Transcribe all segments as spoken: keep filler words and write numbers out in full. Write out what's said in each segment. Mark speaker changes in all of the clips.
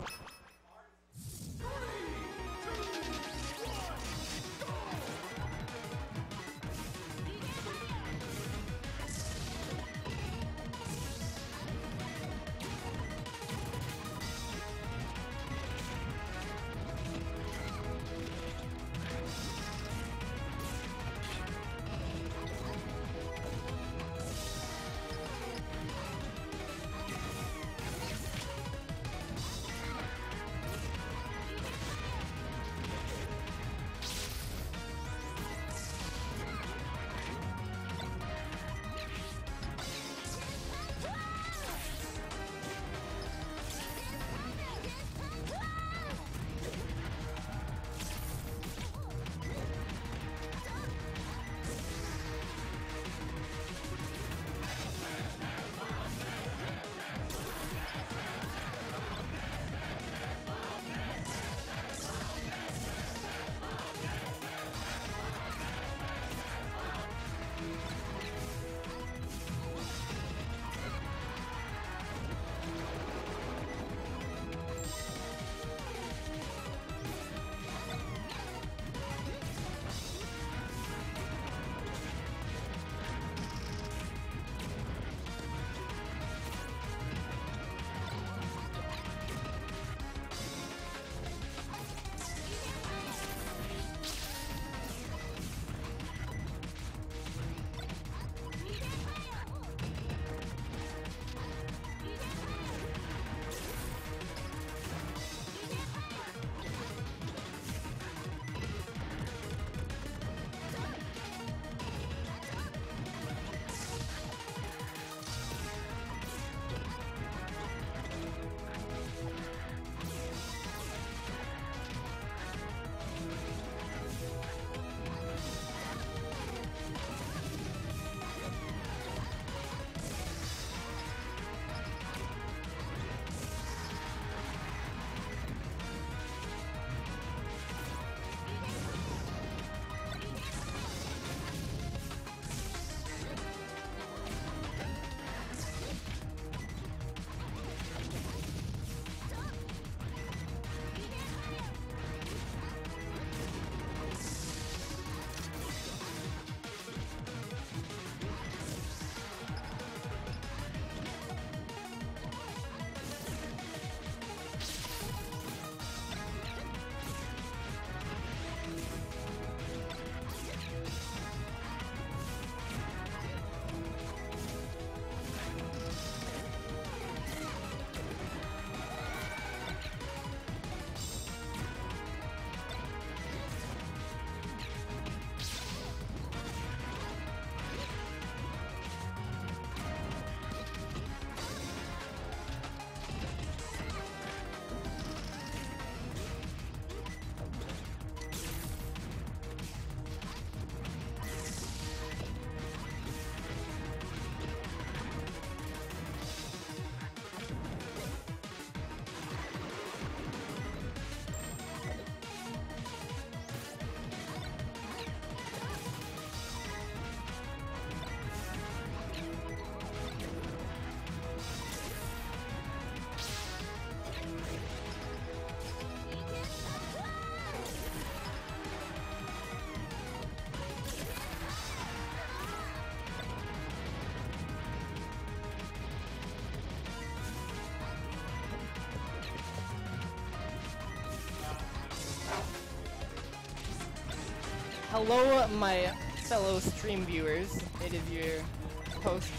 Speaker 1: Hello, my fellow stream viewers. It is your host,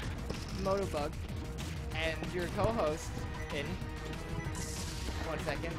Speaker 1: Motobug, and your co-host in one second.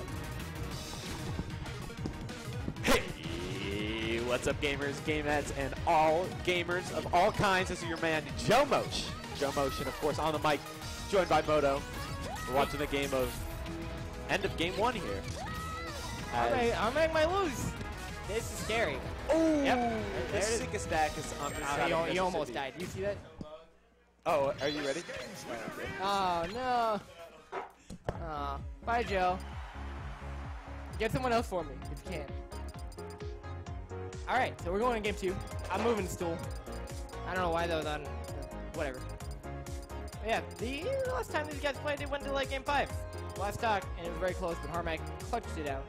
Speaker 2: Hey, what's up, gamers, gameheads, and all gamers of all kinds? This is your man, Joe Motion. Joe Motion, of course, on the mic, joined by Moto. We're watching the game of end of game one here.
Speaker 1: I'm make, I'm make my lose. This is scary.
Speaker 2: Oh,
Speaker 1: yep.
Speaker 2: the sickest stack is on this side.
Speaker 1: Oh, he almost died. You see that?
Speaker 2: Oh, are you ready?
Speaker 1: Oh no. Oh, bye, Joe. Get someone else for me if you can. All right, so we're going to game two. I'm moving the stool. I don't know why that was on. Whatever. But yeah, the last time these guys played, it went to like game five. last stock, and it was very close, but Harmac clutched it out.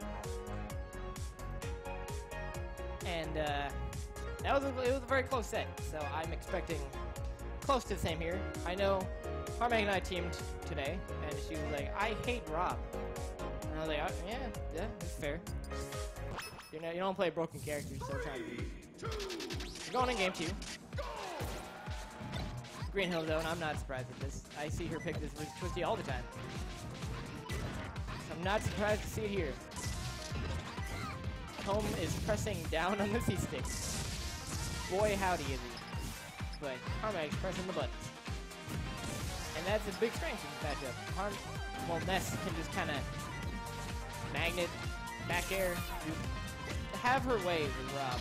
Speaker 1: And uh, that was a, it was a very close set, so I'm expecting close to the same here. I know Harmac and I teamed today, and she was like, I hate Rob. And I was like, oh, yeah, yeah, that's fair. You know, you don't play broken characters, so trying to be. We're going in game two. Green Hill Zone, I'm not surprised at this. I see her pick this with Twisty all the time. So I'm not surprised to see it here. Home is pressing down on the C-stick. Boy, howdy is he. But Harmac's pressing the buttons. And that's a big strength in this matchup. Harm, well, Ness can just kind of magnet, back air, have her way with Rob.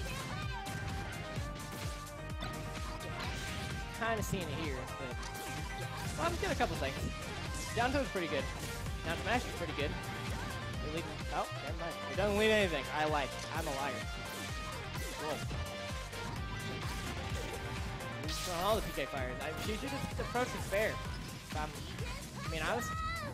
Speaker 1: Kind of seeing it here, but Rob's got a couple things. Down two's pretty good. Down smash is pretty good. They lead, oh, never mind. It doesn't lead anything. I lied. I'm a liar. Cool. He's throwing all the P K fires. I, she should just approach it fair. Um, I mean, I was.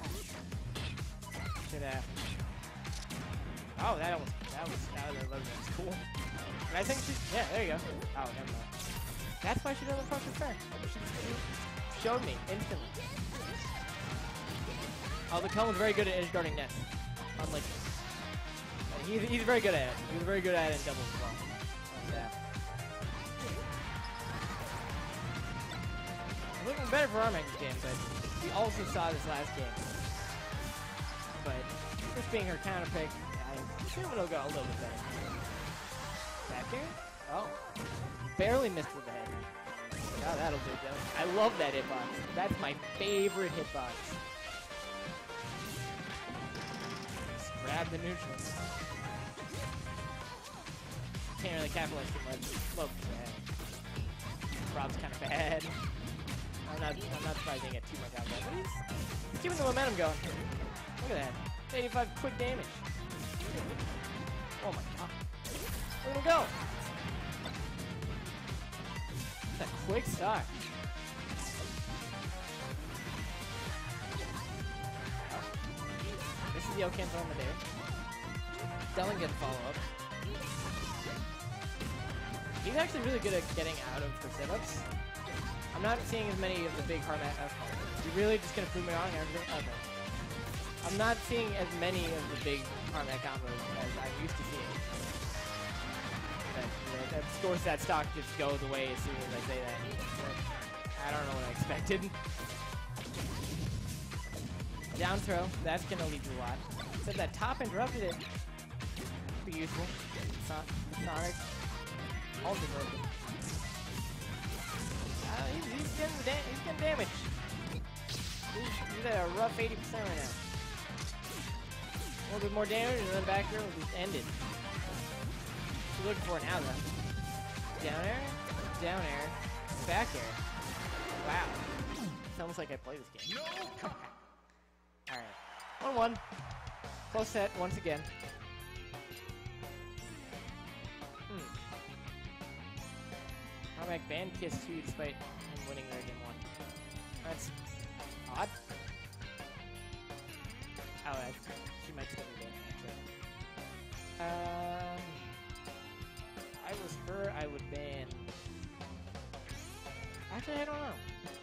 Speaker 1: Should have. Oh, that almost. That was. That was, that was cool. And I think she. Yeah, there you go. Oh, never mind. That's why she doesn't approach it fair. She showed me instantly. Oh, the Cone was very good at edge guarding Ness. Unlike he's, he's very good at it. He was very good at it in doubles as well. Yeah. Looking better for Harmac this game, but we also saw this last game. But this being her counter pick, I assume it'll go a little bit better. Back here? Oh. Barely missed with the head. Oh, that'll do, though. I love that hitbox. That's my favorite hitbox. Just grab the neutral. Can't really capitalize too much. Look, bad. Rob's kind of bad. I'm not, I'm not surprised they get too much out of that, but he's, he's keeping the momentum going. Look at that. eighty-five quick damage. Oh my god. Look at him go. That's a quick start. This is the Okan throw in there. Dylan gets follow-up. He's actually really good at getting out of her sit-ups. I'm not seeing as many of the big Harmac. Okay. You're really just gonna prove me wrong? Okay. I'm not seeing as many of the big Harmac combos as I'm used to seeing. But, you know, that scores that stock just goes away as soon as I say that. But I don't know what I expected. Down throw, that's gonna lead you a lot. Said that top interrupted it. Be useful. Son Sonic. Also broken. Uh, he's, he's, getting the he's getting damage. He's, he's at a rough eighty percent right now. A little bit more damage, and then back here will just end it. What you're looking for now, though. Down air, down air, back air. Wow. It's almost like I play this game. Alright. one one. Close set once again. Hmm. Harmac banned Kiss two despite him winning their game one. That's odd. Oh, that's, she might still be banned, actually. Um, if I was her, I would ban. Actually, I don't know.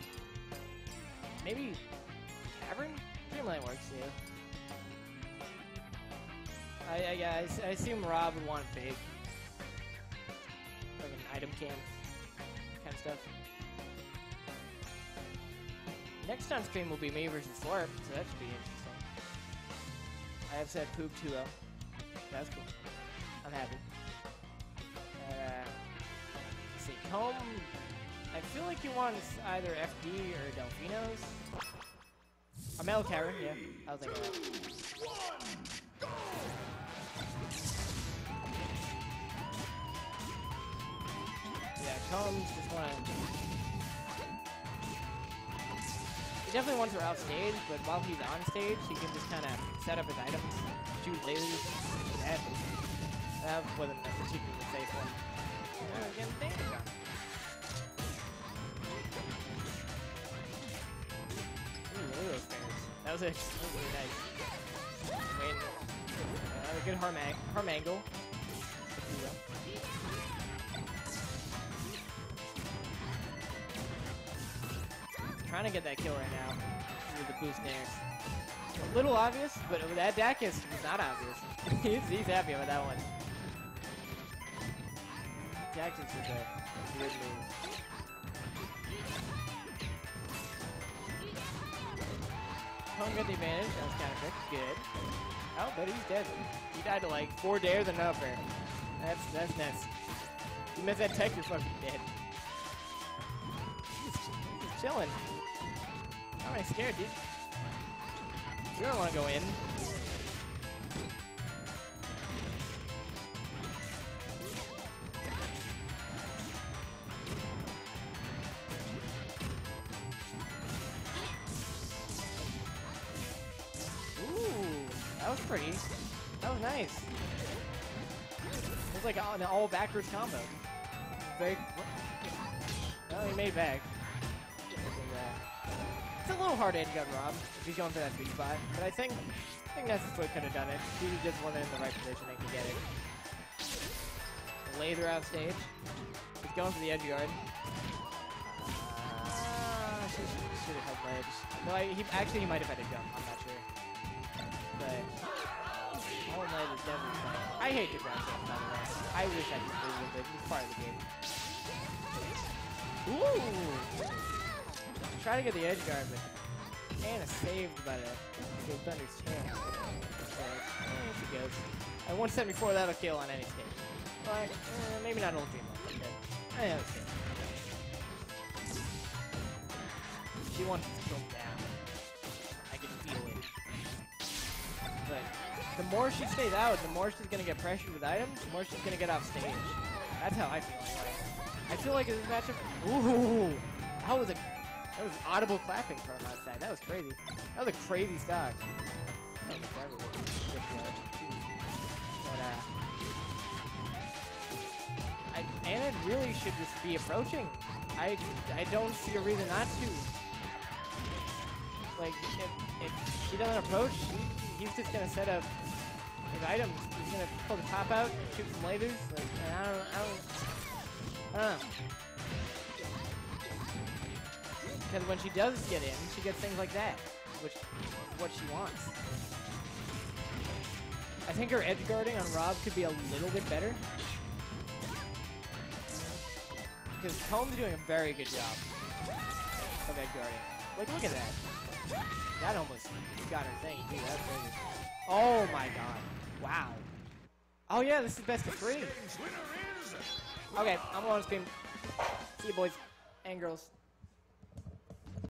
Speaker 1: Maybe Cavern? Dreamland works, yeah. I, I, yeah, I, I assume Rob would want big. Like an item camp kind of stuff. Next on stream will be me versus Slurp, so that should be interesting. I have said poop two oh. That's cool. I'm happy. Uh, let's see. Comb. I feel like he wants either F D or Delfino's. A Metal Cavern, yeah. I was thinking that. Yeah, Combs just wanna. He definitely wants her off stage, but while he's on stage, he can just kind of set up his items, shoot lasers, that. That wasn't a particularly safe one. Uh, again, damage on. Ooh, look at those fairs. That was, a, that was really nice. Wait, uh, a good harm, harm angle. Trying to get that kill right now with the boost nairs. A little obvious, but with that Dacus is not obvious. he's, he's happy with that one. Dacus is a weird move. Home got the advantage. That was kind of quick. Good. Oh, but he's dead. He died to like four dares and an up air. That's that's nuts. You miss that tech, you're fucking dead. He's, he's chilling. I'm not scared, dude. You don't want to go in. That was pretty. That was nice. It was like an all backwards combo. Very. Well, he made back. It's a little hard to edgeguard Rob if he's going for that sweet spot, but I think I think Nessus could have done it. He just wasn't in the right position and could get it. Laser out stage. He's going for the edgeguard. Uh, should have held ledge. No, I, he actually he might have had a jump. I'm not sure. But all night is definitely fun. I hate the ground jump, by the way. I wish I could play with it. It's part of the game. Ooh! Try to get the edge guard, but Anna saved by the Gold Thunder's chance. So, there she goes. At one seventy-four, that'll kill on any stage. But uh, maybe not old dream mode. Okay. I understand. She wants to kill down. I can feel it. But the more she stays out, the more she's gonna get pressured with items, the more she's gonna get off stage. That's how I feel anyway. I feel like in this matchup, ooh, that was a, that was audible clapping from outside. That was crazy. That was a crazy stock. That was but uh, I, Anna really should just be approaching. I, I don't see a reason not to. Like if, if she doesn't approach, he, he's just gonna set up his items. He's gonna pull the top out, shoot some lasers. Like and I don't, I don't, I don't know. Because when she does get in, she gets things like that, which is what she wants. I think her edge guarding on Rob could be a little bit better. Because Comb's doing a very good job of edge guarding. Like, look at that. That almost got her thing, dude. That's crazy. Oh my god. Wow. Oh yeah, this is best of three. Okay, I'm on screen. See you boys and girls.